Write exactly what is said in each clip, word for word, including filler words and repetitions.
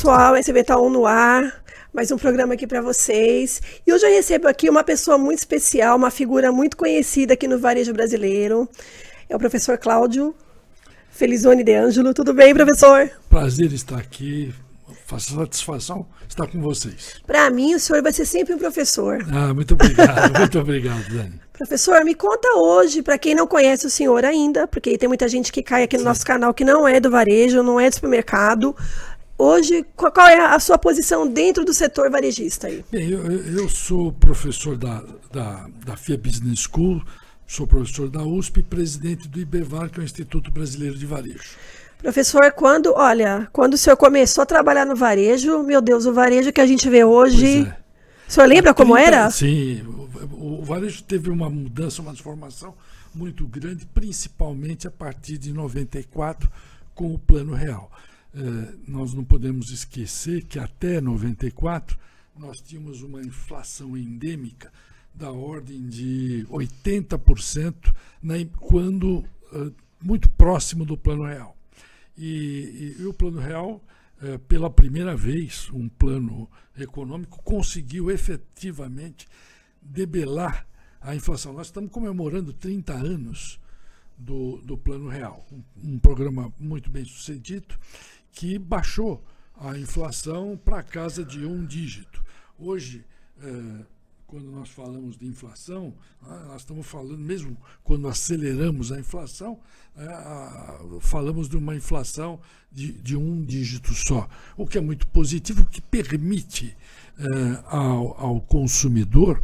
pessoal, S B Tá On no ar, mais um programa aqui para vocês. E hoje eu recebo aqui uma pessoa muito especial, uma figura muito conhecida aqui no varejo brasileiro. É o professor Cláudio Felizoni de Ângelo. Tudo bem, professor? Prazer estar aqui, faço satisfação estar com vocês. Para mim, o senhor vai ser sempre um professor. Ah, muito obrigado, muito obrigado, Dani. Professor, me conta hoje, para quem não conhece o senhor ainda, porque tem muita gente que cai aqui no Sim. nosso canal que não é do varejo, não é do supermercado. Hoje, qual é a sua posição dentro do setor varejista aí? Bem, eu, eu sou professor da, da, da F I A Business School, sou professor da U S P e presidente do IBEVAR, que é o Instituto Brasileiro de Varejo. Professor, quando, olha, quando o senhor começou a trabalhar no varejo, meu Deus, o varejo que a gente vê hoje... Pois é. O senhor lembra trinta, como era? Sim, o, o varejo teve uma mudança, uma transformação muito grande, principalmente a partir de noventa e quatro, com o Plano Real. Eh, nós não podemos esquecer que até noventa e quatro nós tínhamos uma inflação endêmica da ordem de oitenta por cento, né, quando eh, muito próximo do Plano Real. E, e, e o Plano Real, eh, pela primeira vez, um plano econômico conseguiu efetivamente debelar a inflação. Nós estamos comemorando trinta anos do, do Plano Real, um, um programa muito bem sucedido que baixou a inflação para a casa de um dígito. Hoje, eh, quando nós falamos de inflação, nós estamos falando, mesmo quando aceleramos a inflação, é, a, falamos de uma inflação de, de um dígito só, o que é muito positivo, que permite é, ao, ao consumidor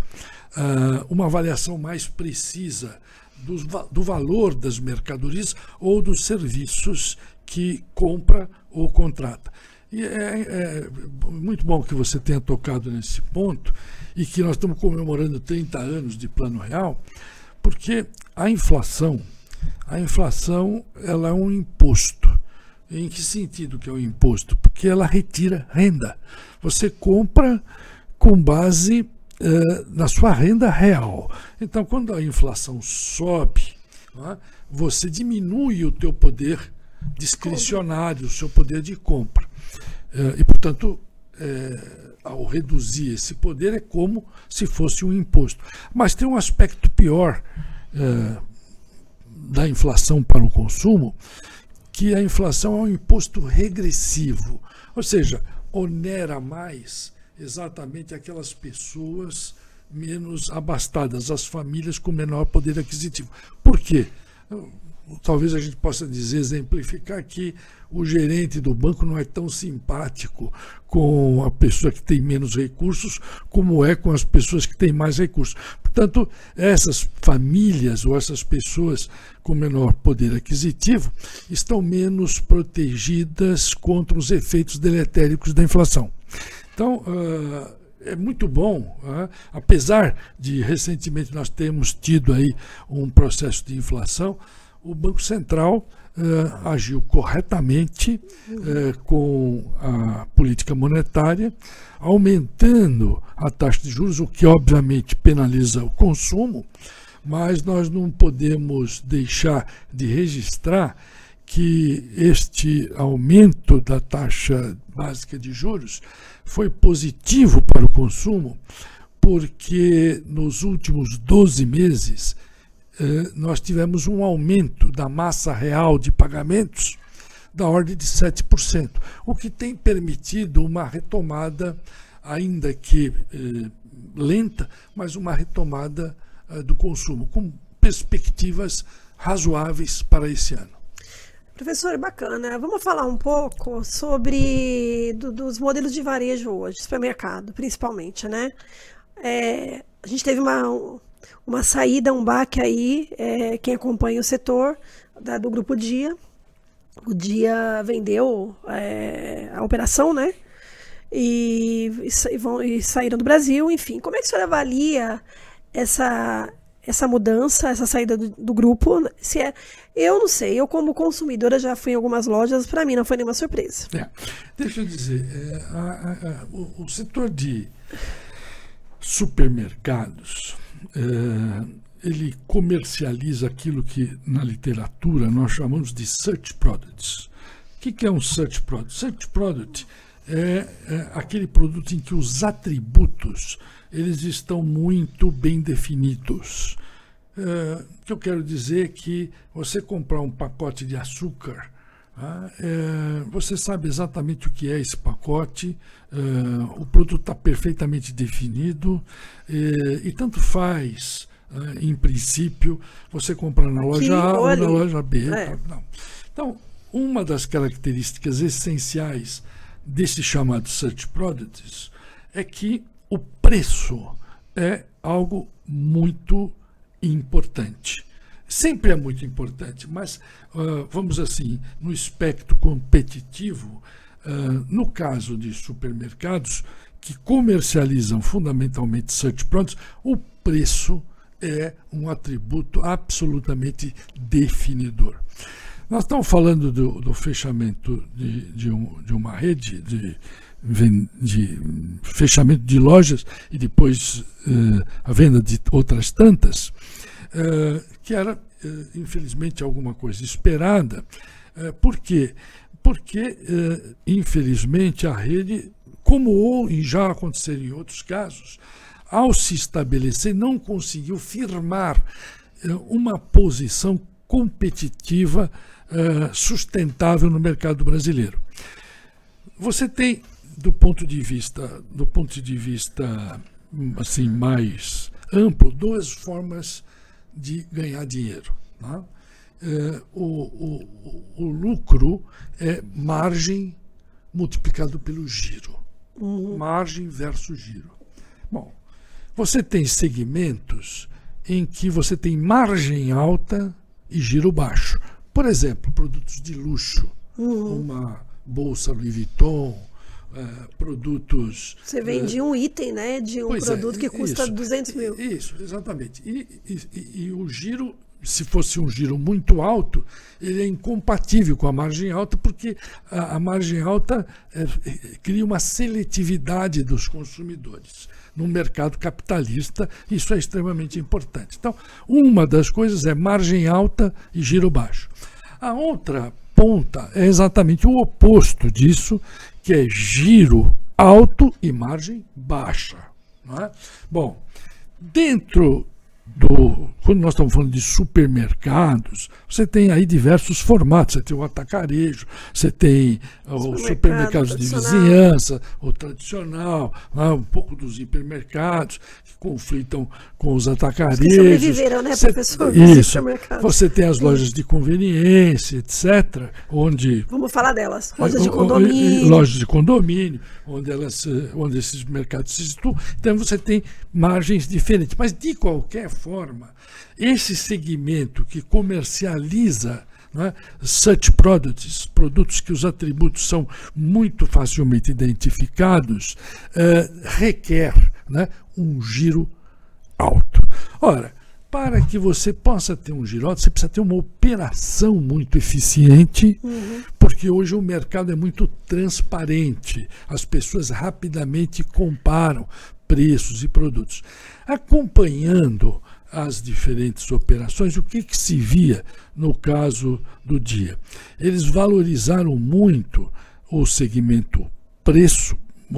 é, uma avaliação mais precisa do, do valor das mercadorias ou dos serviços que compra ou contrata. E é, é muito bom que você tenha tocado nesse ponto e que nós estamos comemorando trinta anos de Plano Real, porque a inflação, a inflação ela é um imposto. Em que sentido que é um imposto? Porque ela retira renda. Você compra com base eh, na sua renda real. Então, quando a inflação sobe, não é, você diminui o teu poder discricionário, o seu poder de compra. E, portanto, é, ao reduzir esse poder, é como se fosse um imposto. Mas tem um aspecto pior é, da inflação para o consumo, que a inflação é um imposto regressivo, ou seja, onera mais exatamente aquelas pessoas menos abastadas, as famílias com menor poder aquisitivo. Por quê? Talvez a gente possa dizer, exemplificar, que o gerente do banco não é tão simpático com a pessoa que tem menos recursos como é com as pessoas que têm mais recursos. Portanto, essas famílias ou essas pessoas com menor poder aquisitivo estão menos protegidas contra os efeitos deletéricos da inflação. Então, uh, é muito bom, uh, apesar de recentemente nós termos tido aí um processo de inflação, o Banco Central uh, agiu corretamente uh, com a política monetária, aumentando a taxa de juros, o que obviamente penaliza o consumo, mas nós não podemos deixar de registrar que este aumento da taxa básica de juros foi positivo para o consumo, porque nos últimos doze meses nós tivemos um aumento da massa real de pagamentos da ordem de sete por cento, o que tem permitido uma retomada, ainda que eh, lenta, mas uma retomada eh, do consumo, com perspectivas razoáveis para esse ano. Professor, bacana. Vamos falar um pouco sobre do, dos modelos de varejo hoje, supermercado, principalmente, né? É, a gente teve uma... Um, uma saída, um baque aí, é, quem acompanha o setor da, do Grupo Dia. O Dia vendeu é, a operação, né? E, e, vão, e saíram do Brasil, enfim. Como é que o senhor avalia essa, essa mudança, essa saída do, do grupo? Se é, eu não sei, eu como consumidora já fui em algumas lojas, para mim não foi nenhuma surpresa. É, deixa eu dizer, é, a, a, a, o, o setor de supermercados, É, ele comercializa aquilo que na literatura nós chamamos de search products. O que, que é um search product? Search product é, é aquele produto em que os atributos eles estão muito bem definidos. É, o que eu quero dizer é que você comprar um pacote de açúcar, ah, é, você sabe exatamente o que é esse pacote, é, o produto está perfeitamente definido, é, e tanto faz, é, em princípio, você comprar na loja A ou na loja B. É. Não. Então, uma das características essenciais desse chamado Search Products é que o preço é algo muito importante. Sempre é muito importante, mas, uh, vamos assim, no espectro competitivo, uh, no caso de supermercados que comercializam fundamentalmente search products, o preço é um atributo absolutamente definidor. Nós estamos falando do, do fechamento de, de, um, de uma rede, de, de fechamento de lojas e depois uh, a venda de outras tantas, Uh, que era, uh, infelizmente, alguma coisa esperada. Uh, por quê? Porque, uh, infelizmente, a rede, como ou, e já aconteceu em outros casos, ao se estabelecer, não conseguiu firmar uh, uma posição competitiva uh, sustentável no mercado brasileiro. Você tem, do ponto de vista, do ponto de vista assim, mais amplo, duas formas de ganhar dinheiro. Né? É, o, o, o lucro é margem multiplicado pelo giro. Uhum. Margem versus giro. Bom, você tem segmentos em que você tem margem alta e giro baixo. Por exemplo, produtos de luxo. Uhum. Uma bolsa Louis Vuitton, Uh, produtos... Você vende uh, um item, né, de um produto é, que custa isso, duzentos mil. Isso, exatamente. E, e, e, e o giro, se fosse um giro muito alto, ele é incompatível com a margem alta, porque a, a margem alta é, é, cria uma seletividade dos consumidores. No mercado capitalista, isso é extremamente importante. Então, uma das coisas é margem alta e giro baixo. A outra ponta é exatamente o oposto disso, que é giro alto e margem baixa. Não é? Bom, dentro do... Quando nós estamos falando de supermercados, você tem aí diversos formatos. Você tem o atacarejo, você tem os supermercados de vizinhança, o tradicional, né? Um pouco dos hipermercados que conflitam com os atacarejos. Que sobreviveram, né, professor? Isso. Você tem as lojas de conveniência, etcétera, onde... Vamos falar delas. Lojas de condomínio. Lojas de condomínio, onde, elas, onde esses mercados se situam. Então você tem margens diferentes. Mas, de qualquer forma, esse segmento que comercializa, né, such products, produtos que os atributos são muito facilmente identificados, uh, requer, né, um giro alto. Ora, para que você possa ter um giro alto, você precisa ter uma operação muito eficiente, uhum. porque hoje o mercado é muito transparente, as pessoas rapidamente comparam preços e produtos. Acompanhando as diferentes operações, o que, que se via no caso do dia? Eles valorizaram muito o segmento preço,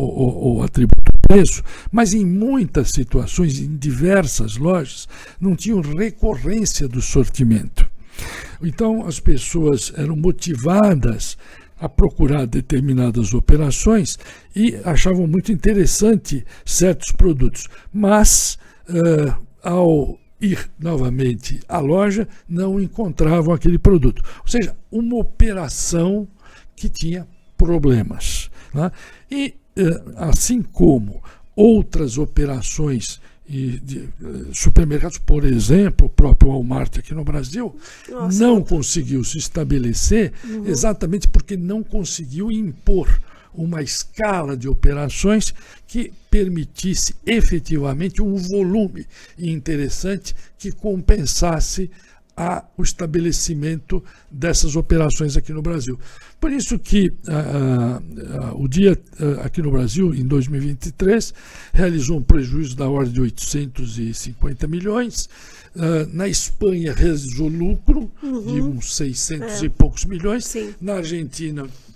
o, o atributo preço, mas em muitas situações, em diversas lojas, não tinham recorrência do sortimento. Então, as pessoas eram motivadas a procurar determinadas operações e achavam muito interessante certos produtos, mas uh, ao ir novamente à loja, não encontravam aquele produto. Ou seja, uma operação que tinha problemas. Né? E, assim como outras operações e de supermercados, por exemplo, o próprio Walmart aqui no Brasil, Nossa, não outra. conseguiu se estabelecer uhum. exatamente porque não conseguiu impor uma escala de operações que permitisse efetivamente um volume interessante que compensasse a, o estabelecimento dessas operações aqui no Brasil. Por isso que ah, ah, o dia ah, aqui no Brasil, em dois mil e vinte e três, realizou um prejuízo da ordem de oitocentos e cinquenta milhões. Uh, na Espanha realizou lucro uhum. de uns seiscentos é. e poucos milhões. Sim. Na Argentina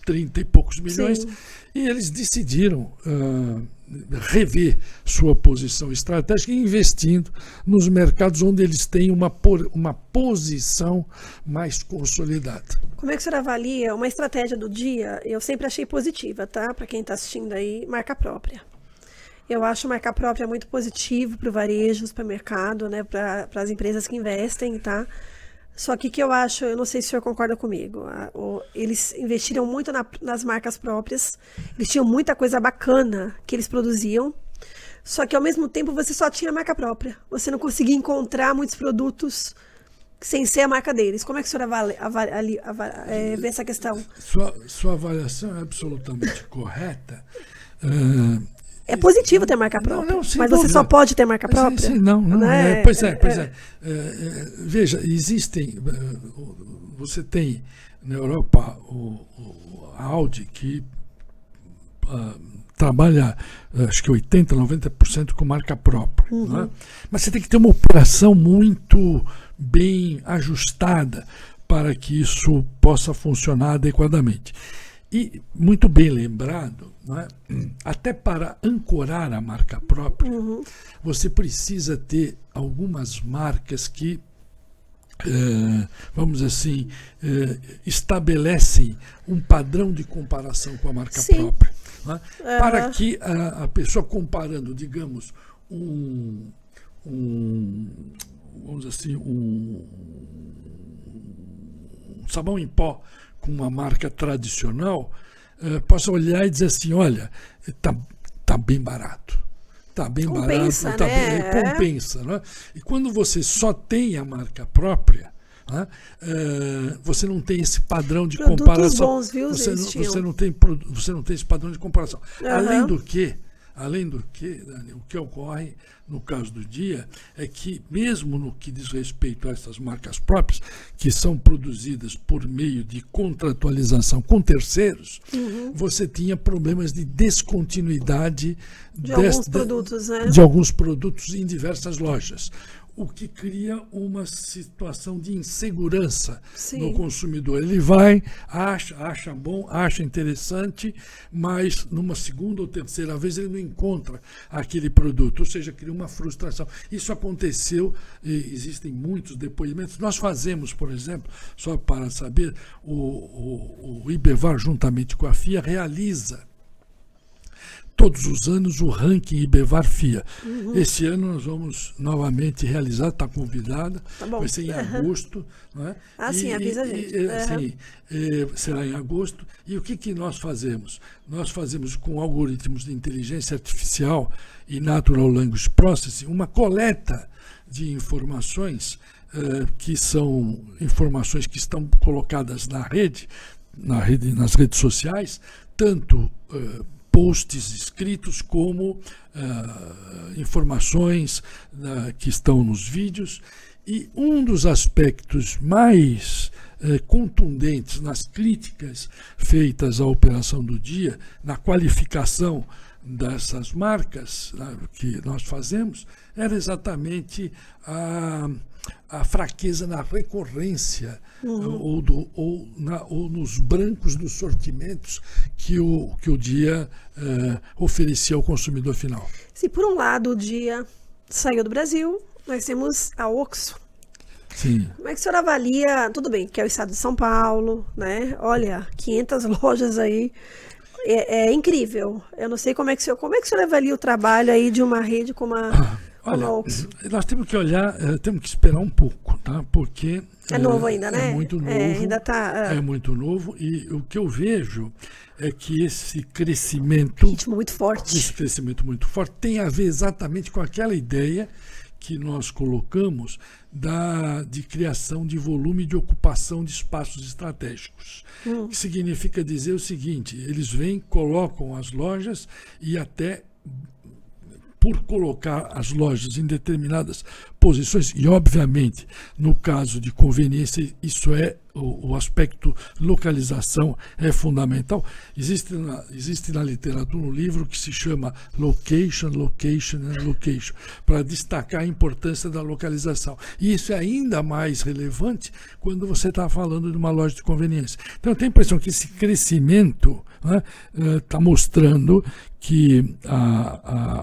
trinta e poucos milhões, Sim. e eles decidiram uh, rever sua posição estratégica investindo nos mercados onde eles têm uma, por, uma posição mais consolidada. Como é que o senhor avalia uma estratégia do dia? Eu sempre achei positiva, tá? Para quem está assistindo aí, marca própria. Eu acho marca própria muito positivo para o varejo, para o mercado, né? Para as empresas que investem, tá? Só que que eu acho, eu não sei se o senhor concorda comigo, a, o, eles investiram muito na, nas marcas próprias, eles tinham muita coisa bacana que eles produziam, só que ao mesmo tempo você só tinha marca própria, você não conseguia encontrar muitos produtos sem ser a marca deles. Como é que o senhor avalia, avalia, avalia, é, vê essa questão? Sua, sua avaliação é absolutamente correta. Uh, É positivo ter marca própria, não, não, mas você só pode ter marca própria? Sim, sim, não, não. Né? É, pois é, pois é. é, é veja, existem. Você tem na Europa o, o, a Audi que uh, trabalha, acho que oitenta por cento, noventa por cento com marca própria. Uhum. Né? Mas você tem que ter uma operação muito bem ajustada para que isso possa funcionar adequadamente. E, muito bem lembrado, não é? Até para ancorar a marca própria, uhum. você precisa ter algumas marcas que, eh, vamos dizer assim, eh, estabelecem um padrão de comparação com a marca Sim. própria. Não é? Uhum. Para que a, a pessoa comparando, digamos, um, um, vamos dizer assim, um, um sabão em pó com uma marca tradicional, uh, possa olhar e dizer assim, olha, está tá bem barato, está bem compensa, barato, tá né? bem, compensa. Né? E quando você só tem a marca própria, né, uh, você não tem esse padrão de Produtos comparação. Bons, viu, você, não, tinham. você, não tem, você não tem esse padrão de comparação. Uhum. Além do que, além do que, Dani, o que ocorre no caso do dia é que, mesmo no que diz respeito a essas marcas próprias, que são produzidas por meio de contratualização com terceiros, uhum. você tinha problemas de descontinuidade de, deste, alguns produtos, né? de alguns produtos em diversas lojas, o que cria uma situação de insegurança Sim. no consumidor. Ele vai, acha, acha bom, acha interessante, mas numa segunda ou terceira vez ele não encontra aquele produto, ou seja, cria uma frustração. Isso aconteceu, e existem muitos depoimentos. Nós fazemos, por exemplo, só para saber, o, o, o IBEVAR, juntamente com a F I A, realiza todos os anos o ranking IBEVAR F I A. Uhum. Esse ano nós vamos novamente realizar, está convidada, tá vai ser em uhum. agosto. Não é? Ah, e, sim, avisa a gente. E, uhum. sim, é, será em agosto. E o que, que nós fazemos? Nós fazemos com algoritmos de inteligência artificial e Natural Language Processing uma coleta de informações uh, que são informações que estão colocadas na rede, na rede nas redes sociais, tanto uh, posts escritos como uh, informações uh, que estão nos vídeos. E um dos aspectos mais uh, contundentes nas críticas feitas à operação do dia, na qualificação dessas marcas, né, que nós fazemos, era exatamente a, a fraqueza na recorrência uhum. ou, do, ou, na, ou nos brancos dos sortimentos que o, que o dia uh, oferecia ao consumidor final. Se por um lado o dia saiu do Brasil, nós temos a OXXO. Sim. Como é que o senhor avalia, tudo bem, que é o estado de São Paulo, né? Olha, quinhentas lojas aí, é, é incrível. Eu não sei como é que o senhor, como é que o senhor avalia o trabalho aí de uma rede como a, ah, como olha, a OXXO? Nós temos que olhar, uh, temos que esperar um pouco, tá? Porque é novo ainda, né? É muito novo. É, ainda tá, uh... é muito novo e o que eu vejo é que esse crescimento, ritmo muito forte, esse crescimento muito forte tem a ver exatamente com aquela ideia que nós colocamos da, de criação de volume de ocupação de espaços estratégicos. Hum. Que significa dizer o seguinte, eles vêm, colocam as lojas e até por colocar as lojas em determinadas posições, e obviamente, no caso de conveniência, isso é o, o aspecto localização é fundamental. Existe na, existe na literatura um livro que se chama Location, Location and Location, para destacar a importância da localização. E isso é ainda mais relevante quando você está falando de uma loja de conveniência. Então, eu tenho a impressão que esse crescimento está, né, mostrando que a, a,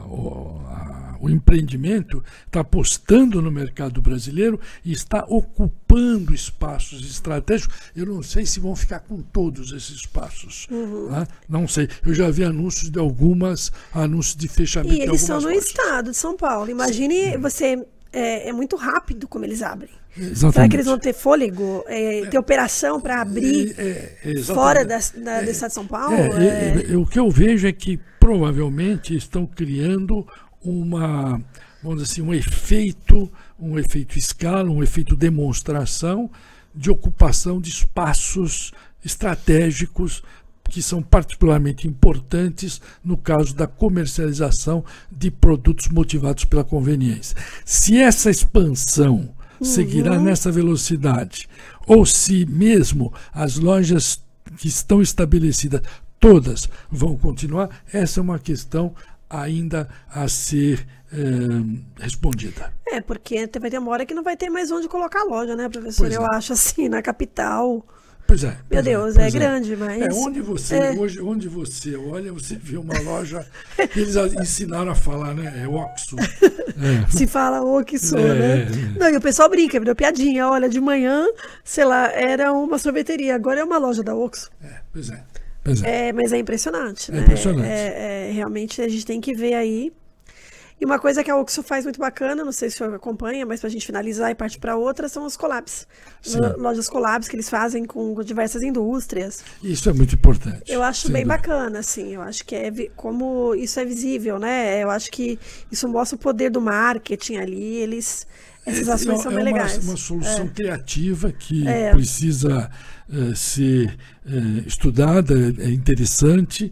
a, o empreendimento está apostando no mercado brasileiro e está ocupando espaços estratégicos. Eu não sei se vão ficar com todos esses espaços. Uhum. Né? Não sei. Eu já vi anúncios de algumas, anúncios de fechamento. E eles são no lojas. estado de São Paulo. Imagine Sim. você. É, é muito rápido como eles abrem. Exatamente. Será que eles vão ter fôlego, é, é, ter operação para abrir é, é, fora da, da, do estado de São Paulo? É, é, é, o que eu vejo é que provavelmente estão criando uma, vamos dizer assim, um efeito, um efeito escala, um efeito demonstração de ocupação de espaços estratégicos que são particularmente importantes no caso da comercialização de produtos motivados pela conveniência. Se essa expansão uhum. seguirá nessa velocidade, ou se mesmo as lojas que estão estabelecidas todas vão continuar, essa é uma questão ainda a ser é, respondida. É, porque vai ter uma hora que não vai ter mais onde colocar a loja, né, professor? Pois Eu é. acho assim, na capital... Pois é. Meu pois Deus, é, é é grande, mas... É, onde você, é. Hoje, onde você olha, você vê uma loja que eles ensinaram a falar, né? É Oxxo. É. Se fala Oxxo, é, né? É. Não, e o pessoal brinca, virou piadinha. Olha, de manhã, sei lá, era uma sorveteria, agora é uma loja da Oxxo. É, pois é. Pois é. é mas é impressionante, né? É impressionante. É, é, realmente a gente tem que ver aí. E uma coisa que a Oxxo faz muito bacana, não sei se o senhor acompanha, mas para a gente finalizar e partir para outra, são os collabs. Sim. Lojas collabs que eles fazem com diversas indústrias. Isso é muito importante. Eu acho bem dúvida. bacana, assim, eu acho que é como isso é visível, né? Eu acho que isso mostra o poder do marketing ali, eles... Essas ações é, são bem é uma, legais. É uma solução é. criativa que é. precisa uh, ser uh, estudada, é interessante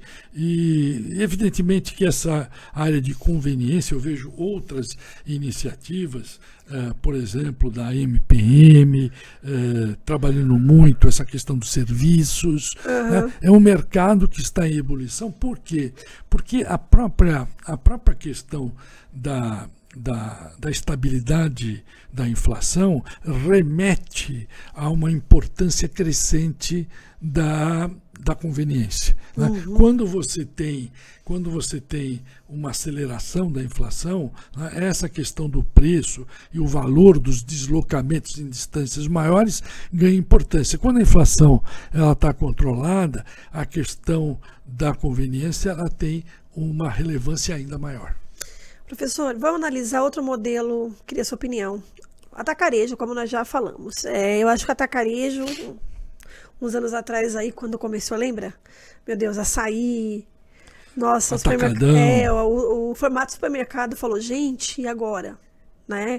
e evidentemente que essa área de conveniência, eu vejo outras iniciativas, uh, por exemplo, da M P M, uh, trabalhando muito essa questão dos serviços. Uhum. Né? É um mercado que está em ebulição. Por quê? Porque a própria, a própria questão da... Da, da estabilidade da inflação remete a uma importância crescente da, da conveniência. Né? Uhum. Quando você tem, quando você tem uma aceleração da inflação, né, essa questão do preço e o valor dos deslocamentos em distâncias maiores ganha importância. Quando a inflação ela está controlada, a questão da conveniência ela tem uma relevância ainda maior. Professor, vamos analisar outro modelo, queria sua opinião. Atacarejo, como nós já falamos. É, eu acho que atacarejo, uns anos atrás aí, quando começou, lembra? Meu Deus, açaí, nossa, o, supermerc... é, o, o formato do supermercado falou, gente, e agora? Né?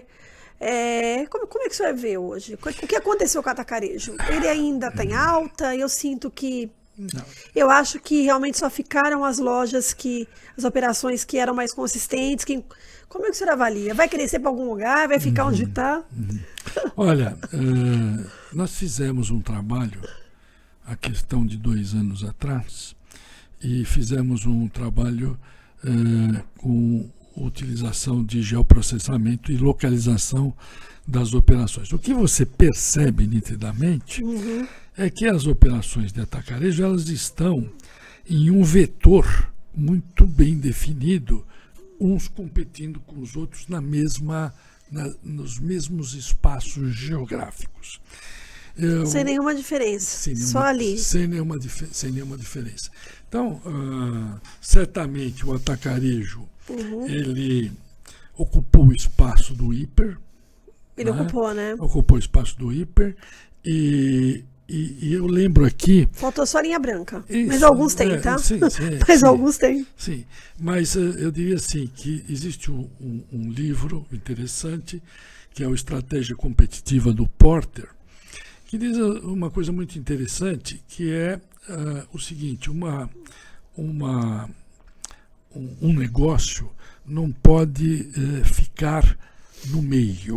É, como, como é que o senhor vê hoje? O que aconteceu com o atacarejo? Ele ainda está em alta? Eu sinto que Não. Eu acho que realmente só ficaram as lojas que, as operações que eram mais consistentes. Que, como é que o senhor avalia? Vai crescer para algum lugar? Vai ficar uhum, onde está? Uhum. Olha, uh, nós fizemos um trabalho, a questão de dois anos atrás, e fizemos um trabalho uh, com utilização de geoprocessamento e localização das operações. O que você percebe nitidamente uhum. é que as operações de atacarejo elas estão em um vetor muito bem definido, uns competindo com os outros na mesma, na, nos mesmos espaços geográficos. Eu, sem nenhuma diferença, sem nenhuma, só ali. Sem nenhuma, sem nenhuma diferença. Então, uh, certamente o atacarejo, uhum. ele ocupou o espaço do hiper. Ele né? ocupou, né? Ocupou o espaço do hiper e, e, e eu lembro aqui... Faltou só a linha branca, isso, mas alguns têm, é, tá? Sim, sim, mas sim, alguns têm. Sim, mas uh, eu diria assim, que existe um, um, um livro interessante, que é o Estratégia Competitiva do Porter, que diz uma coisa muito interessante, que é uh, o seguinte, uma, uma, um, um negócio não pode uh, ficar no meio.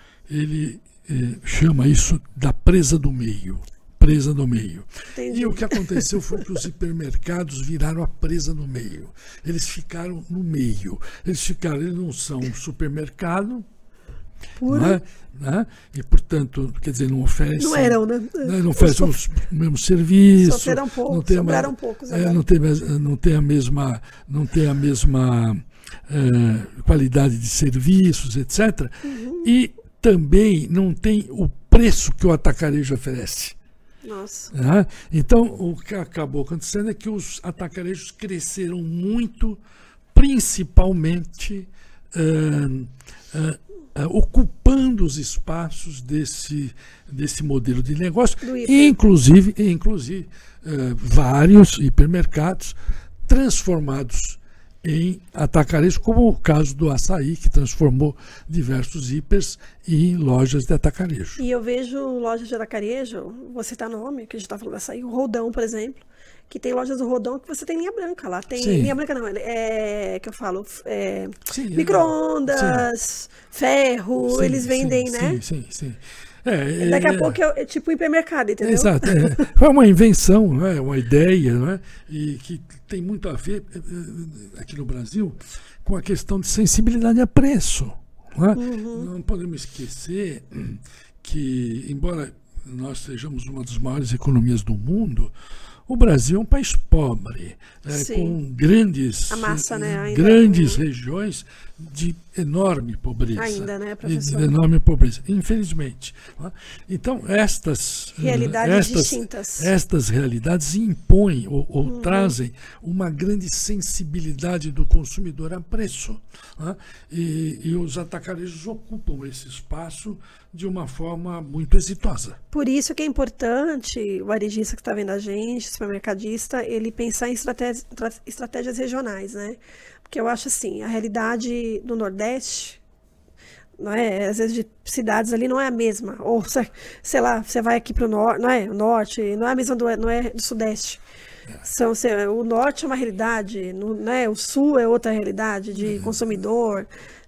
Ele eh, chama isso da presa do meio. Presa do meio. Entendi. E o que aconteceu foi que os hipermercados viraram a presa do meio. Eles ficaram no meio. Eles ficaram, eles não são um supermercado, não é? Né? E, portanto, quer dizer, não oferecem. Não eram, né? Não, não oferecem os mesmos serviços. Só serão poucos, não tem sobraram uma, poucos. É, não, tem, não tem a mesma, não tem a mesma é, qualidade de serviços, etcétera. Uhum. E também não tem o preço que o atacarejo oferece. Nossa. É? Então, o que acabou acontecendo é que os atacarejos cresceram muito, principalmente uh, uh, uh, ocupando os espaços desse, desse modelo de negócio, e inclusive, inclusive uh, vários hipermercados transformados em atacarejo, como o caso do Açaí, que transformou diversos hipers em lojas de atacarejo. E eu vejo lojas de atacarejo, vou citar nome, que a gente está falando do Açaí, o Rodão, por exemplo, que tem lojas do Rodão que você tem linha branca lá. Tem Sim. linha branca não, é que eu falo, é, micro-ondas, ferro, sim, eles vendem, sim, né? Sim, sim, sim. É, Daqui é, a pouco é, é tipo hipermercado, entendeu? Exato. É, foi uma invenção, não é? Uma ideia, não é? E que tem muito a ver, aqui no Brasil, com a questão de sensibilidade a preço. Não é? Uhum. Não podemos esquecer que, embora nós sejamos uma das maiores economias do mundo, o Brasil é um país pobre, é, com grandes, a massa, né, ainda grandes é... regiões de enorme pobreza. Ainda, né, professor? De enorme pobreza, infelizmente. Então, estas realidades estas, distintas. Estas realidades impõem ou, ou uhum. trazem uma grande sensibilidade do consumidor a preço. Né? E, e os atacarejos ocupam esse espaço de uma forma muito exitosa. Por isso que é importante o varejista que está vendo a gente, o supermercadista, ele pensar em estratégias, estratégias regionais, né? Porque eu acho assim, a realidade do Nordeste, não é? Às vezes de cidades ali não é a mesma. Ou, sei lá, você vai aqui para o norte, não é? O norte, não é a mesma do, não é do Sudeste. São, sei, o norte é uma realidade, no, né? O sul é outra realidade de consumidor.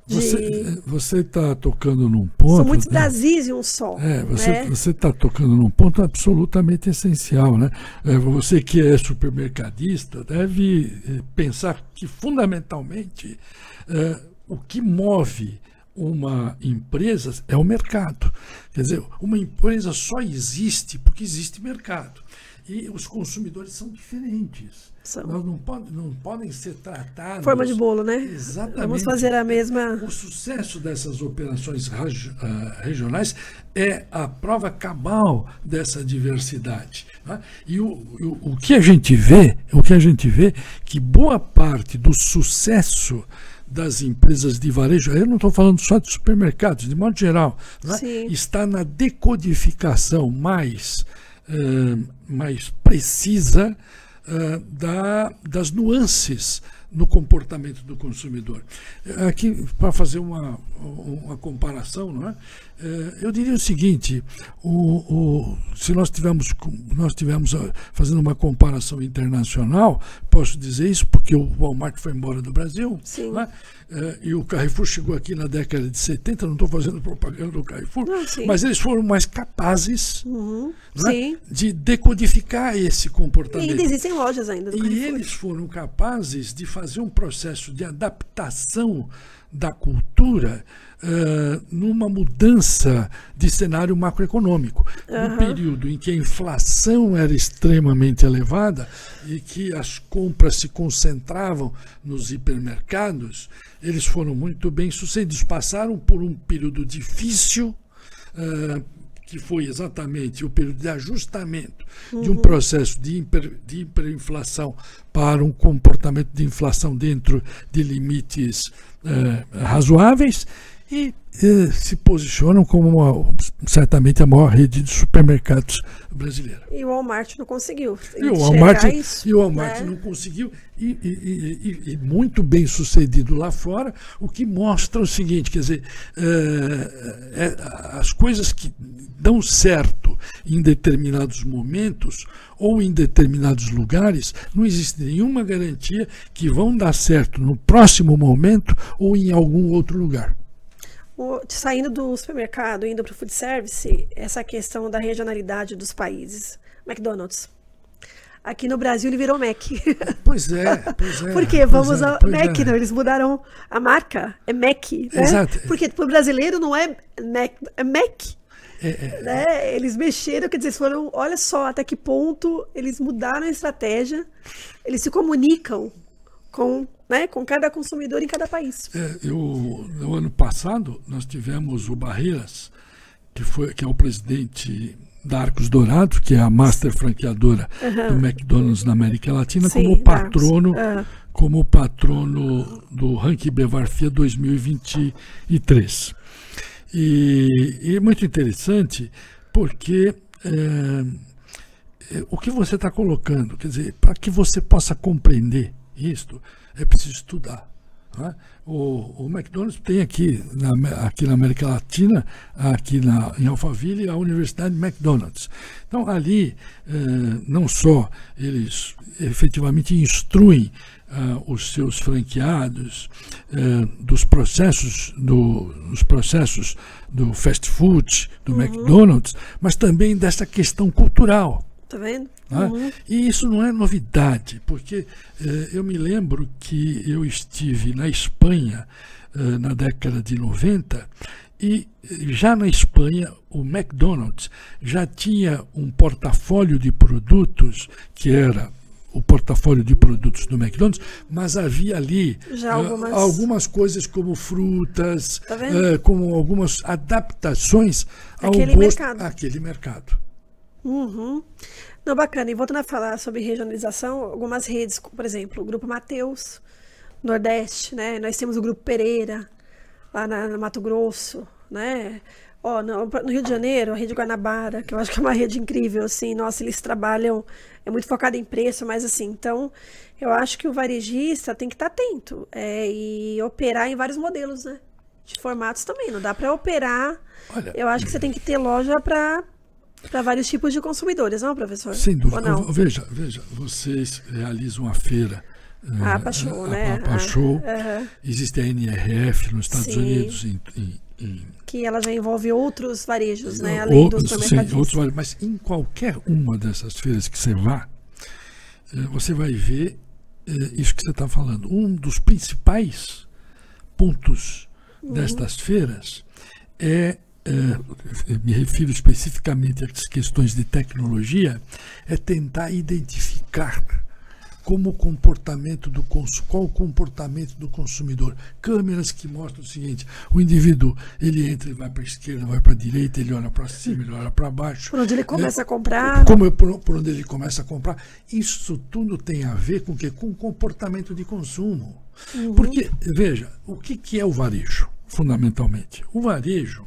De... Você está tocando num ponto... São muitos Brasis em um só. É, você está né? tocando num ponto absolutamente essencial. Né? Você que é supermercadista deve pensar que, fundamentalmente, é, o que move uma empresa é o mercado. Quer dizer, uma empresa só existe porque existe mercado. E os consumidores são diferentes. São. Nós não, pode, não podem ser tratados... Forma de bolo, né? Exatamente. Vamos fazer a mesma... O sucesso dessas operações regi uh, regionais é a prova cabal dessa diversidade. Né? E o, o, o que a gente vê, o que a gente vê, que boa parte do sucesso das empresas de varejo, eu não estou falando só de supermercados, de modo geral, né? Está na decodificação mais... Uh, mais precisa uh, da, das nuances no comportamento do consumidor. Aqui, para fazer uma, uma comparação, não é? Uh, eu diria o seguinte, o, o, se nós tivermos, nós tivermos uh, fazendo uma comparação internacional, posso dizer isso porque o Walmart foi embora do Brasil, Sim. Não é? Uh, e o Carrefour chegou aqui na década de setenta, não estou fazendo propaganda do Carrefour, não, mas eles foram mais capazes uhum, né, de decodificar esse comportamento. E ainda existem lojas ainda do E Carrefour. eles foram capazes de fazer um processo de adaptação da cultura uh, numa mudança de cenário macroeconômico. Uhum. No período em que a inflação era extremamente elevada e que as compras se concentravam nos hipermercados, eles foram muito bem sucedidos. Passaram por um período difícil, uh, que foi exatamente o período de ajustamento uhum. de um processo de, hiper, de hiperinflação para um comportamento de inflação dentro de limites eh, razoáveis e eh, se posicionam como uma, certamente a maior rede de supermercados brasileira. E o Walmart não conseguiu. E o Walmart, isso, e o Walmart né? não conseguiu, e, e, e, e muito bem sucedido lá fora, o que mostra o seguinte, quer dizer, é, é, as coisas que dão certo em determinados momentos ou em determinados lugares, não existe nenhuma garantia que vão dar certo no próximo momento ou em algum outro lugar. O, saindo do supermercado, indo para o food service, essa questão da regionalidade dos países. McDonald's. Aqui no Brasil ele virou Mac. Pois é, pois é. Por quê? Vamos é, ao Mac, é. Não, eles mudaram a marca, é Mac, né? Exato. Porque para o brasileiro não é Mac, é Mac. É, é, né? Eles mexeram, quer dizer, foram, olha só até que ponto eles mudaram a estratégia, eles se comunicam com, né, com cada consumidor em cada país. É, eu, no ano passado nós tivemos o Barreiras, que, foi, que é o presidente da Arcos Dourados, que é a master franqueadora uhum. do McDonald's na América Latina, Sim, como patrono, uhum. como patrono do Ranking Bevarfia dois mil e vinte e três. E, e é muito interessante porque é, é, o que você está colocando, quer dizer, para que você possa compreender isto, é preciso estudar. Né? O, o McDonald's tem aqui na, aqui na América Latina, aqui na, em Alphaville, a Universidade McDonald's. Então, ali, eh, não só eles efetivamente instruem ah, os seus franqueados eh, dos processos do, dos processos do fast food, do uhum. McDonald's, mas também dessa questão cultural. Tá vendo? Né? Uhum. E isso não é novidade, porque eh, eu me lembro que eu estive na Espanha eh, na década de noventa e já na Espanha o McDonald's já tinha um portafólio de produtos que era o portafólio de produtos do McDonald's, mas havia ali já algumas... uh, algumas coisas como frutas, tá uh, como algumas adaptações aquele ao gosto mercado. àquele mercado. Uhum. Não, bacana. E voltando a falar sobre regionalização, algumas redes, por exemplo, o Grupo Mateus, Nordeste, né? Nós temos o Grupo Pereira, lá na, no Mato Grosso, né? Ó, no, no Rio de Janeiro, a Rede Guanabara, que eu acho que é uma rede incrível, assim, nossa, eles trabalham, é muito focado em preço, mas assim, então, eu acho que o varejista tem que estar atento é, e operar em vários modelos, né? De formatos também, não dá para operar, Olha, eu acho que você tem que ter loja para... para vários tipos de consumidores, não, professor? Sem dúvida. Ou não? Veja, veja, vocês realizam a feira. A APAShow, a, né? A APAShow. Uhum. Existe a N R F nos Estados sim. Unidos. Em, em, em... Que ela já envolve outros varejos, né? Além dos supermercados. Sim, outros varejos. Mas em qualquer uma dessas feiras que você vá, você vai ver isso que você está falando. Um dos principais pontos uhum. destas feiras é Uh, me refiro especificamente às questões de tecnologia, é tentar identificar como o comportamento do cons- qual o comportamento do consumidor. Câmeras que mostram o seguinte: o indivíduo ele entra e vai para a esquerda, vai para a direita, ele olha para cima, ele olha para baixo. Por onde ele começa é, a comprar. Como, por, por onde ele começa a comprar. Isso tudo tem a ver com o quê? Com o comportamento de consumo. Uhum. Porque, veja, o que, que é o varejo, fundamentalmente? O varejo,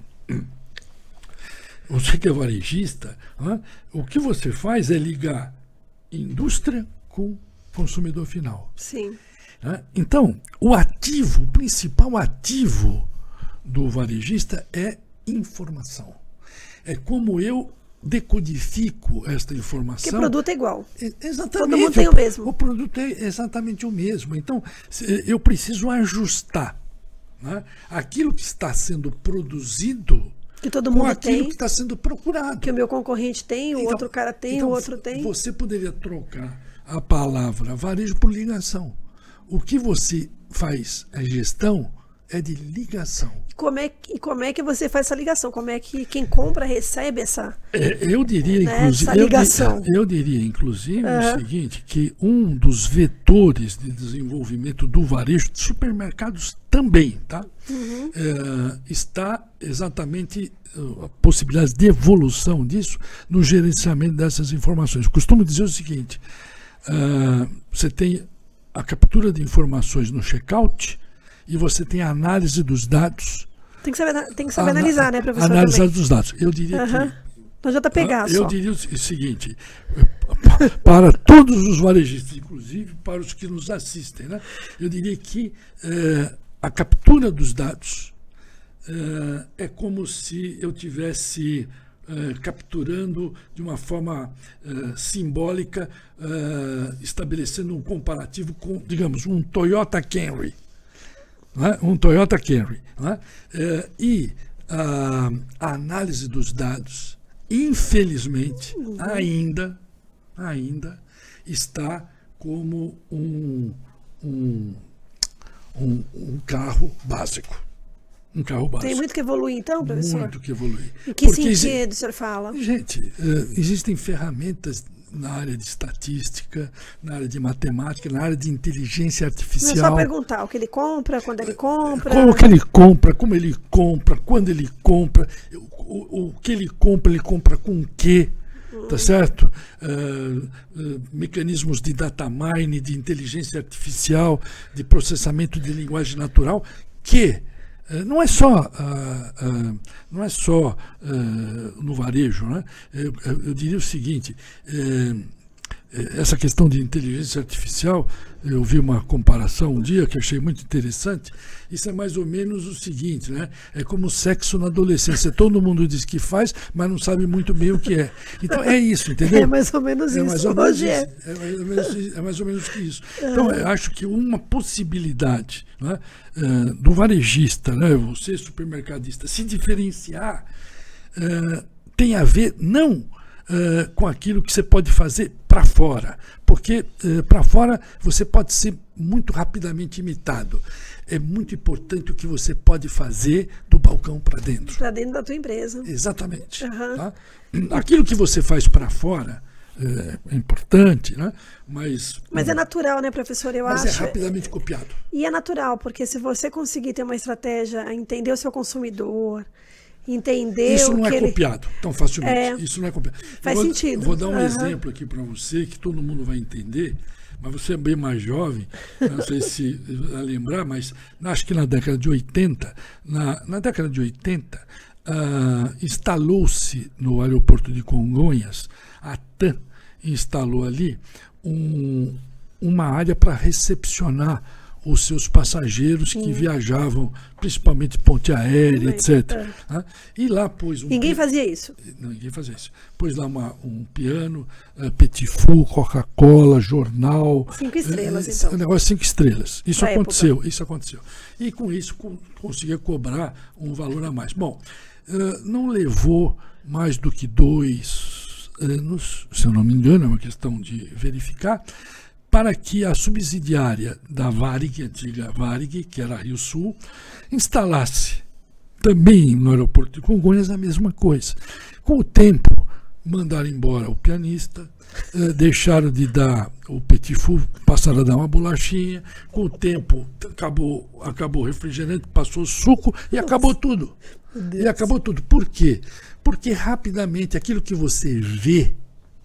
você que é varejista, né, o que você faz é ligar indústria com consumidor final. Sim. Né? Então, o ativo, o principal ativo do varejista é informação. É como eu decodifico esta informação. Que produto é igual. É, exatamente. Todo mundo tem o mesmo. O produto é exatamente o mesmo. Então, eu preciso ajustar, né, aquilo que está sendo produzido que todo com mundo aquilo tem, que está sendo procurado. Que o meu concorrente tem, o então, outro cara tem, então, o outro tem. Você poderia trocar a palavra varejo por ligação. O que você faz, a gestão, é de ligação. Como é, e como é que você faz essa ligação? Como é que quem compra recebe essa, é, eu diria, né, inclusive, essa ligação? Eu, eu diria, inclusive, uhum. o seguinte, que um dos vetores de desenvolvimento do varejo, de supermercados também, tá? Uhum. É, está exatamente a possibilidade de evolução disso no gerenciamento dessas informações. Eu costumo dizer o seguinte, uh, você tem a captura de informações no checkout, e você tem a análise dos dados. Tem que saber, tem que saber ana, analisar, né, professor? Análise também. dos dados. Eu diria uhum. que... Então já está pegado Eu só. diria o seguinte, para todos os varejistas, inclusive para os que nos assistem, né, eu diria que eh, a captura dos dados eh, é como se eu tivesse... Uh, capturando de uma forma uh, simbólica, uh, estabelecendo um comparativo com, digamos, um Toyota Camry. não é? Um Toyota Camry. Não é? É, e a, a análise dos dados, infelizmente, uhum. ainda, ainda está como um, um, um, um carro básico. Um carro básico. Tem muito que evoluir, então, professor? Muito que evoluir. Em que Porque, sentido o senhor fala? Gente, uh, existem ferramentas na área de estatística, na área de matemática, na área de inteligência artificial. Não é só perguntar o que ele compra, quando ele compra. Como que ele compra, como ele compra, quando ele compra, o, o, o que ele compra, ele compra com o quê? Tá certo? Uh, uh, mecanismos de data mining, de inteligência artificial, de processamento de linguagem natural, que uh, não é só, uh, uh, não é só uh, no varejo, né? eu, eu diria o seguinte, uh, essa questão de inteligência artificial, eu vi uma comparação um dia que achei muito interessante. Isso é mais ou menos o seguinte, né? É como sexo na adolescência. Todo mundo diz que faz, mas não sabe muito bem o que é. Então é isso, entendeu? É mais ou menos é isso. Mais ou menos Hoje isso. é. É, mais ou menos, é mais ou menos isso. Então eu acho que uma possibilidade, né, uh, do varejista, né, você supermercadista, se diferenciar uh, tem a ver não Uh, com aquilo que você pode fazer para fora, porque uh, para fora você pode ser muito rapidamente imitado. É muito importante o que você pode fazer do balcão para dentro. Para dentro da tua empresa. Exatamente. Uhum. Tá? Aquilo que você faz para fora uh, é importante, né? Mas, mas é natural, né, professor? Eu mas acho. é rapidamente copiado. E é natural, porque se você conseguir ter uma estratégia, entender o seu consumidor, entender isso o não que é ele... copiado tão facilmente. É, isso não é copiado. Faz eu vou, sentido. Vou dar um uhum. exemplo aqui para você que todo mundo vai entender, mas você é bem mais jovem, não sei se vai lembrar, mas acho que na década de oitenta, na, na década de oitenta, uh, instalou-se no aeroporto de Congonhas, a TAM instalou ali um, uma área para recepcionar os seus passageiros que hum. viajavam, principalmente ponte aérea, etcétera. É. E lá pôs um... Ninguém fazia isso. Não, ninguém fazia isso. Pôs lá uma, um piano, uh, petit four, Coca-Cola, jornal... Cinco estrelas, uh, então. Um negócio cinco estrelas. Isso da aconteceu, época. isso aconteceu. E com isso com, conseguia cobrar um valor a mais. Bom, uh, não levou mais do que dois anos, se eu não me engano, é uma questão de verificar, para que a subsidiária da Varig, antiga Varig, que era Rio Sul, instalasse também no aeroporto de Congonhas a mesma coisa. Com o tempo, mandaram embora o pianista, eh, deixaram de dar o petit four, passaram a dar uma bolachinha. Com o tempo, acabou, acabou o refrigerante, passou suco e acabou tudo. E acabou tudo. Por quê? Porque rapidamente aquilo que você vê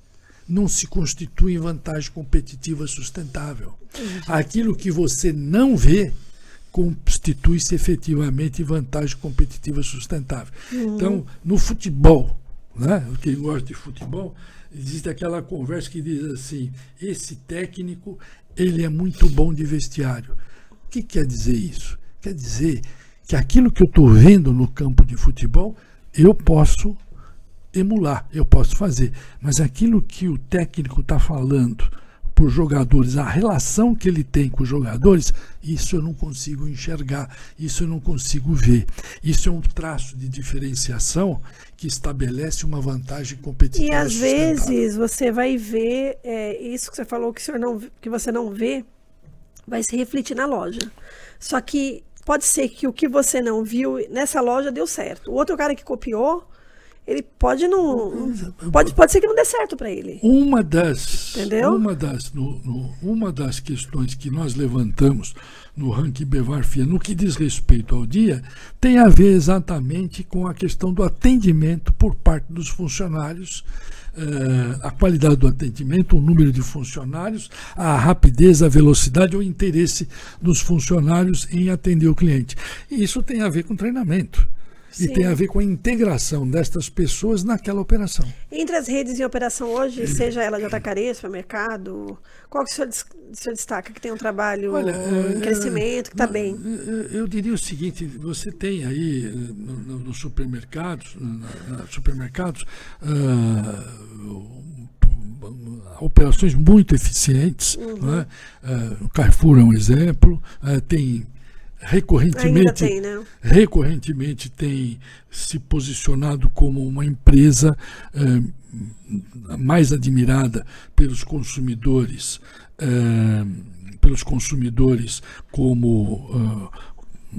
não se constitui em vantagem competitiva sustentável. Uhum. Aquilo que você não vê constitui-se efetivamente em vantagem competitiva sustentável. Uhum. Então, no futebol, né, quem gosta de futebol, existe aquela conversa que diz assim, esse técnico ele é muito bom de vestiário. O que quer dizer isso? Quer dizer que aquilo que eu estou vendo no campo de futebol, eu posso emular, eu posso fazer, mas aquilo que o técnico está falando para os jogadores, a relação que ele tem com os jogadores, isso eu não consigo enxergar, isso eu não consigo ver. Isso é um traço de diferenciação que estabelece uma vantagem competitiva. E às vezes você vai ver, é, isso que você falou que, o senhor não, que você não vê, vai se refletir na loja. Só que pode ser que o que você não viu nessa loja deu certo. O outro cara que copiou, ele pode não. Pode, pode ser que não dê certo para ele. Uma das, Entendeu? Uma das, no, no, uma das questões que nós levantamos no ranking Bevar-Fia, no que diz respeito ao dia, tem a ver exatamente com a questão do atendimento por parte dos funcionários, eh, a qualidade do atendimento, o número de funcionários, a rapidez, a velocidade ou o interesse dos funcionários em atender o cliente. E isso tem a ver com treinamento. E Sim. tem a ver com a integração destas pessoas naquela operação. Entre as redes em operação hoje, seja ela de atacarejo, supermercado, qual que o senhor, o senhor destaca que tem um trabalho Olha, em é, crescimento, que está bem? Eu diria o seguinte, você tem aí nos no supermercados, na, na supermercados uh, operações muito eficientes. Uhum. Né? Uh, o Carrefour é um exemplo, uh, tem recorrentemente, tem, né? recorrentemente tem se posicionado como uma empresa eh, mais admirada pelos consumidores, eh, pelos consumidores como uh,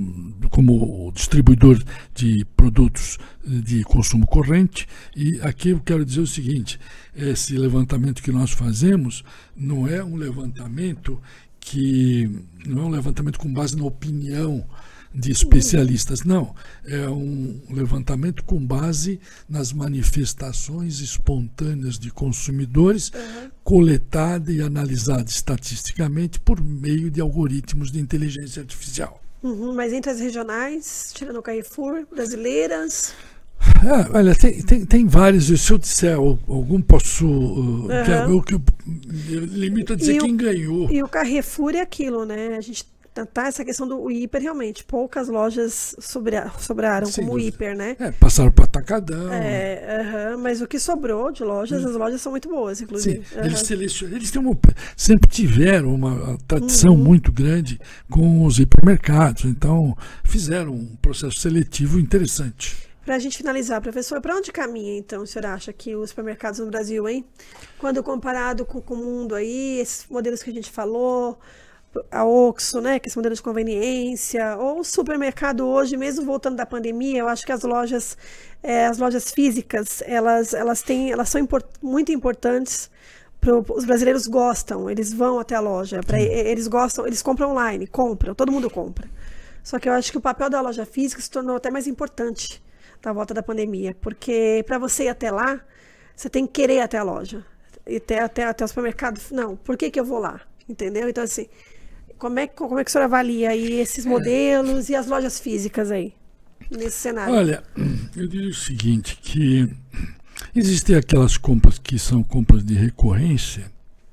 como distribuidor de produtos de consumo corrente. E aqui eu quero dizer o seguinte: esse levantamento que nós fazemos não é um levantamento que não é um levantamento com base na opinião de especialistas, não. É um levantamento com base nas manifestações espontâneas de consumidores, uhum. coletada e analisada estatisticamente por meio de algoritmos de inteligência artificial. Uhum, mas entre as regionais, tirando o Carrefour, brasileiras... É, olha, tem, tem, tem vários. Se eu disser algum, posso... Uh, uhum. que, eu, que eu, eu limito a dizer e quem o, ganhou. E o Carrefour é aquilo, né? A gente tá essa questão do hiper, realmente. Poucas lojas sobra, sobraram Sem como dúvida. hiper, né? É, passaram para atacadão. É, uhum, mas o que sobrou de lojas, hum. as lojas são muito boas, inclusive. Sim, uhum. eles, selecionam, eles têm uma, sempre tiveram uma tradição uhum. muito grande com os hipermercados, então fizeram um processo seletivo interessante. Para a gente finalizar, professor, para onde caminha, então, o senhor acha que os supermercados no Brasil, hein? Quando comparado com, com o mundo aí, esses modelos que a gente falou, a Oxxo, né, que é esse modelo de conveniência, ou o supermercado hoje, mesmo voltando da pandemia, eu acho que as lojas, é, as lojas físicas, elas, elas, têm, elas são import, muito importantes. Pro, os brasileiros gostam, eles vão até a loja, pra, eles gostam, eles compram online, compram, todo mundo compra. Só que eu acho que o papel da loja física se tornou até mais importante da volta da pandemia, porque para você ir até lá, você tem que querer ir até a loja, ir até, até, até o supermercado. Não, por que que eu vou lá? Entendeu? Então, assim, como é, como é que o senhor avalia aí esses modelos é. e as lojas físicas aí, nesse cenário? Olha, eu diria o seguinte, que existem aquelas compras que são compras de recorrência,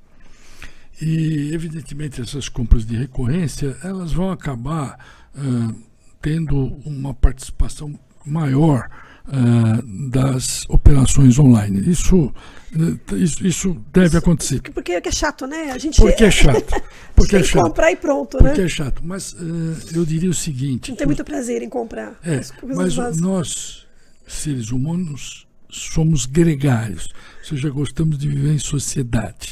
e, evidentemente, essas compras de recorrência, elas vão acabar uh, tendo uma participação maior uh, das operações online. Isso, uh, isso, isso deve isso, acontecer. Porque é chato, né? A gente porque é chato. Porque tem é chato. que comprar e pronto, porque né? Porque é chato. Mas uh, eu diria o seguinte... Não tem muito prazer em comprar. É, mas básicas. Nós, seres humanos, somos gregários. Ou seja, gostamos de viver em sociedade.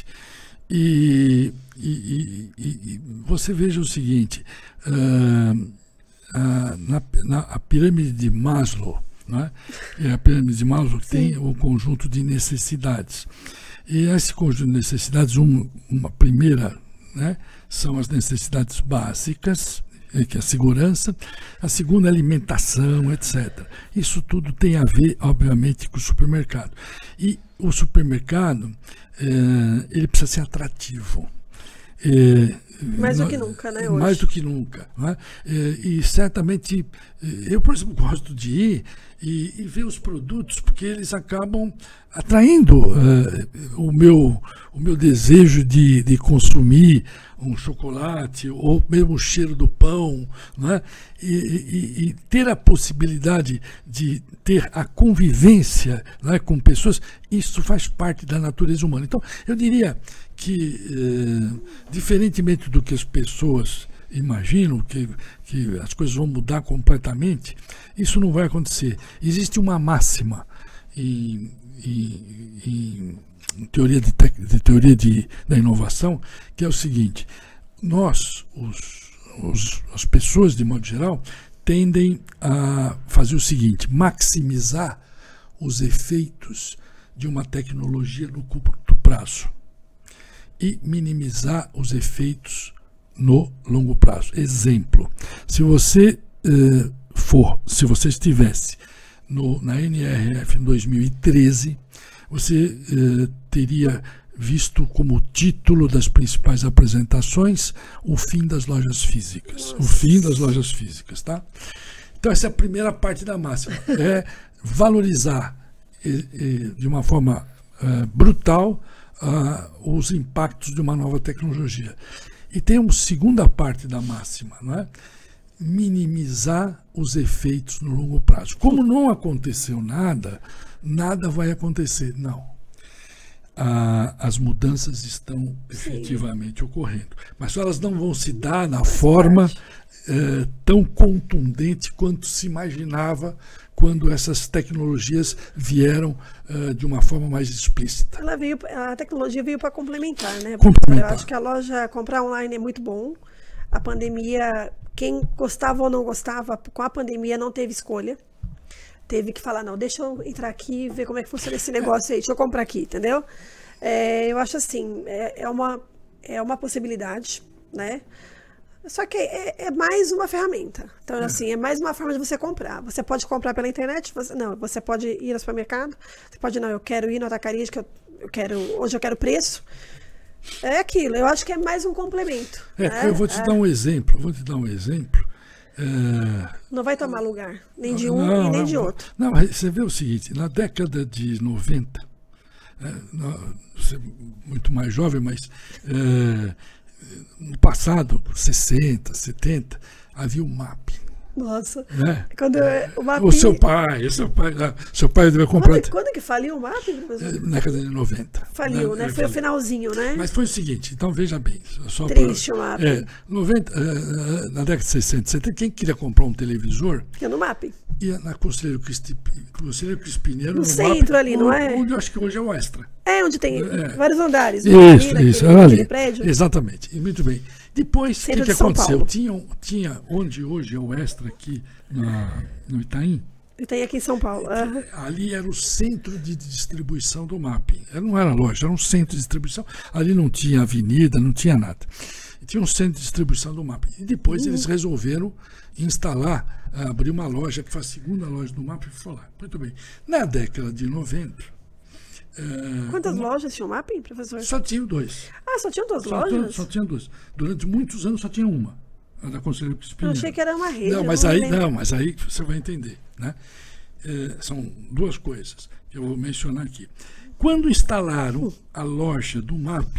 E, e, e, e você veja o seguinte... Uh, Uh, na, na a pirâmide de Maslow, né? É a pirâmide de Maslow que tem o conjunto de necessidades. E esse conjunto de necessidades, um, uma primeira, né, são as necessidades básicas, que é a segurança, a segunda é a alimentação, etcétera. Isso tudo tem a ver, obviamente, com o supermercado. E o supermercado, eh, ele precisa ser atrativo. Eh, Mais do que nunca, né? Hoje. Mais do que nunca. Né? E, e certamente, eu, por exemplo, gosto de ir e, e ver os produtos, porque eles acabam atraindo uh, o, meu, o meu desejo de, de consumir um chocolate ou mesmo o cheiro do pão, né? e, e, e ter a possibilidade de ter a convivência, né, com pessoas, isso faz parte da natureza humana. Então, eu diria que, eh, diferentemente do que as pessoas imaginam, que, que as coisas vão mudar completamente, isso não vai acontecer. Existe uma máxima em, em, em teoria, de, de, teoria de, da inovação, que é o seguinte: nós, os, os, as pessoas, de modo geral, tendem a fazer o seguinte: maximizar os efeitos de uma tecnologia no curto prazo e minimizar os efeitos no longo prazo. Exemplo, se você eh, for, se você estivesse no, na N R F em dois mil e treze, você eh, teria visto como título das principais apresentações o fim das lojas físicas. Nossa. O fim das lojas físicas, tá? Então essa é a primeira parte da máxima, é valorizar eh, eh, de uma forma eh, brutal Uh, os impactos de uma nova tecnologia. E tem uma segunda parte da máxima, não é? Minimizar os efeitos no longo prazo. Como não aconteceu nada, nada vai acontecer. Não. Uh, as mudanças estão efetivamente Sim. ocorrendo. Mas elas não vão se dar na forma é, tão contundente quanto se imaginava quando essas tecnologias vieram uh, de uma forma mais explícita. Ela veio, a tecnologia veio para complementar, né? Complementar. Eu acho que a loja, comprar online é muito bom. A pandemia, quem gostava ou não gostava, com a pandemia não teve escolha. Teve que falar, não, deixa eu entrar aqui e ver como é que funciona esse negócio aí, deixa eu comprar aqui, entendeu? É, eu acho assim, é, é, uma, é uma possibilidade, né? Só que é, é mais uma ferramenta. Então, assim, é mais uma forma de você comprar. Você pode comprar pela internet, você, não, você pode ir ao supermercado, você pode, não, eu quero ir no atacadista, que eu, eu quero, hoje eu quero preço. É aquilo, eu acho que é mais um complemento. É, né? Eu vou te é. dar um exemplo, vou te dar um exemplo. É... Não vai tomar lugar, nem de um não, e nem não, de outro. Não, você vê o seguinte, na década de noventa, é, você é muito mais jovem, mas é, no passado, sessenta, setenta, havia o M A P. Nossa. Né? Quando eu, o, o seu pai, o seu pai, seu pai deve comprar. Quando, quando que faliu o M A P? Na década de noventa. Faliu, né? né? Foi faliu. O finalzinho, né? Mas foi o seguinte, então veja bem. Só Triste pra, o M A P. É, noventa, na década de sessenta, setenta, quem queria comprar um televisor ia no M A P. Ia na Conselheiro Crispiniano. No, no centro M A P, ali, não é? Onde eu acho que hoje é o Extra. É, onde tem é. vários andares. Isso, ali, isso, naquele, ali. naquele prédio. Exatamente, e muito bem. Depois, o que, que aconteceu? Tinha, tinha onde hoje é o Extra, aqui na, no Itaim. Itaim aqui em São Paulo. Uhum. Ali era o centro de distribuição do M A P. Não era loja, era um centro de distribuição. Ali não tinha avenida, não tinha nada. Tinha um centro de distribuição do M A P. E depois uhum. eles resolveram instalar, abrir uma loja, que foi a segunda loja do M A P, e foi lá. Muito bem. Na década de noventa... Uh, Quantas uma... lojas tinha o M A P, professor? Só tinha dois. Ah, só tinha duas só lojas? Tinha, só tinha duas. Durante muitos anos só tinha uma. A da Conselheiro Crispiniano. Eu achei que era uma rede. Não, mas, não aí, não, mas aí você vai entender. Né? É, são duas coisas que eu vou mencionar aqui. Quando instalaram a loja do M A P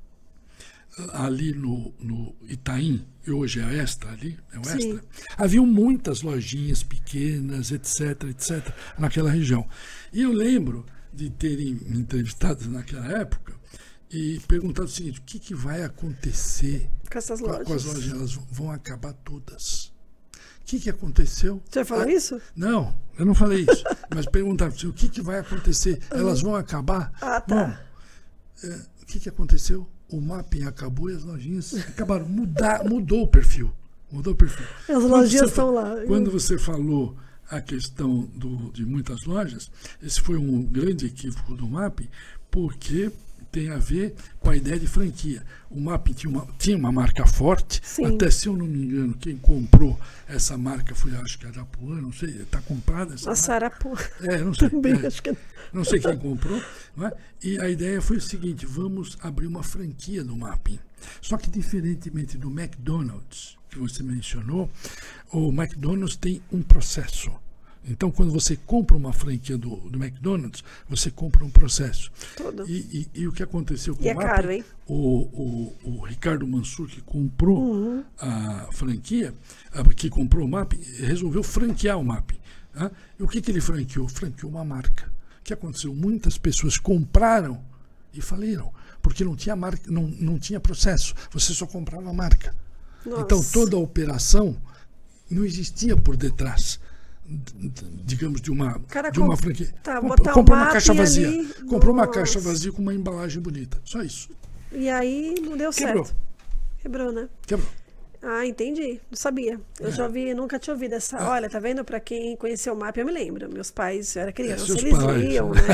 ali no, no Itaim, e hoje é a Extra ali, é o Extra, Sim. haviam muitas lojinhas pequenas, etc, etc, naquela região. E eu lembro de terem me entrevistado naquela época e perguntado o seguinte, o que, que vai acontecer com essas com, lojas? Com as lojas? Elas vão acabar todas. O que, que aconteceu? Você falou ah, isso? Não, eu não falei isso. Mas perguntaram o que, que vai acontecer? Elas vão acabar? Ah, tá. Bom, é, o que, que aconteceu? O M A P acabou e as lojinhas acabaram. Mudar, mudou o perfil. Mudou o perfil. As lojinhas estão lá. Quando você falou a questão do, de muitas lojas, esse foi um grande equívoco do M A P, porque tem a ver com a ideia de franquia. O M A P tinha uma, tinha uma marca forte, Sim. até se eu não me engano, quem comprou essa marca foi, acho que a Arapuã, não sei, está comprada essa Nossa, marca. Arapuã. É, não sei. Também é, acho que... Não sei quem comprou. Não é? E a ideia foi o seguinte, vamos abrir uma franquia do M A P. Só que, diferentemente do McDonald's, que você mencionou, o McDonald's tem um processo. Então, quando você compra uma franquia do, do McDonald's, você compra um processo. Todo. E, e, e o que aconteceu com e o M A P? É caro, hein? O, o, o Ricardo Mansur, que comprou uhum. a franquia, que comprou o M A P, resolveu franquear o M A P. Tá? E o que, que ele franqueou? Franqueou uma marca. O que aconteceu? Muitas pessoas compraram e faliram, porque não tinha, marca, não, não tinha processo. Você só comprava a marca. Nossa. Então, toda a operação não existia por detrás, digamos, de uma, Cara, de uma franquia. Tá, comprou uma, uma caixa vazia. Ali, comprou nossa. uma caixa vazia com uma embalagem bonita. Só isso. E aí não deu Quebrou. certo. Quebrou, né? Quebrou. Ah, entendi. Não sabia. Eu é. já ouvi, nunca tinha ouvido essa. Ah. Olha, tá vendo? Para quem conheceu o M A P, eu me lembro. Meus pais, eu era criança, é, eles pais. iam, né?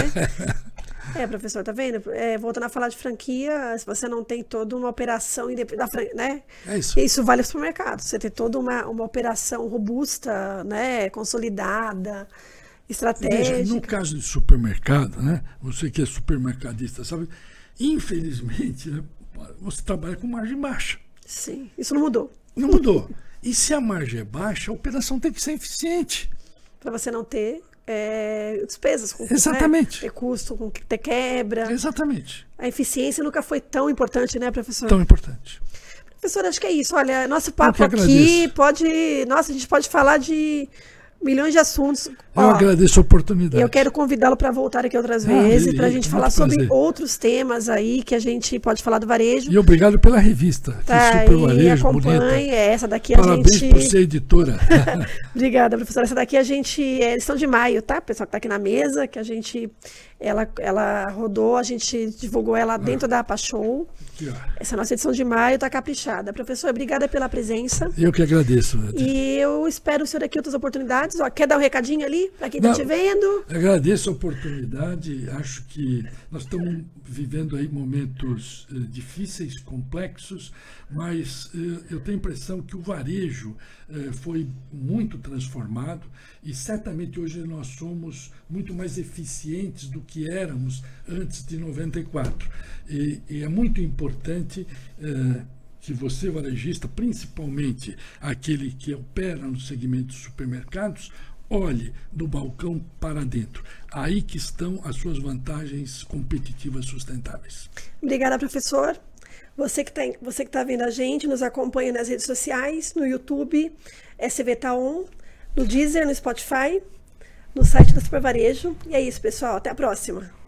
É, professor, tá vendo? É, voltando a falar de franquia, se você não tem toda uma operação da franquia, né? É isso. Isso vale para o supermercado. Você tem toda uma, uma operação robusta, né? Consolidada, estratégica. Veja, no caso de supermercado, né? Você que é supermercadista, sabe? Infelizmente, né? Você trabalha com margem baixa. Sim, isso não mudou. Não mudou. E se a margem é baixa, a operação tem que ser eficiente. Para você não ter é, despesas. Com, Exatamente. Né, ter custo, com ter quebra. Exatamente. A eficiência nunca foi tão importante, né, professor? Tão importante. Professor, acho que é isso. Olha, nosso papo aqui pode... Nossa, a gente pode falar de milhões de assuntos. Eu Ó, agradeço a oportunidade. eu quero convidá-lo para voltar aqui outras Ah, vezes, e- para a e- gente muito falar sobre prazer. outros temas aí que a gente pode falar do varejo. E obrigado pela revista. Que Tá super aí, varejo, acompanhe. bonita. Essa daqui a Parabéns gente. por ser editora. Obrigada, professora. Essa daqui a gente é edição de maio, tá? Pessoal que está aqui na mesa, que a gente. Ela, ela rodou, a gente divulgou ela dentro da APA Show. Aqui, ó. Essa nossa edição de maio está caprichada. Professora, obrigada pela presença. Eu que agradeço. E eu espero o senhor aqui outras oportunidades. Ó, quer dar um recadinho ali para quem está Não. te vendo? Agradeço a oportunidade. Acho que nós estamos vivendo aí momentos eh, difíceis, complexos, mas eh, eu tenho a impressão que o varejo eh, foi muito transformado e certamente hoje nós somos muito mais eficientes do que éramos antes de noventa e quatro. E, e é muito importante eh, que você, varejista, principalmente aquele que opera no segmento dos supermercados, olhe do balcão para dentro. Aí que estão as suas vantagens competitivas sustentáveis. Obrigada, professor. Você que está você que tá vendo a gente, nos acompanha nas redes sociais, no YouTube, S V Taon, no Deezer, no Spotify, no site da Super Varejo. E é isso, pessoal. Até a próxima.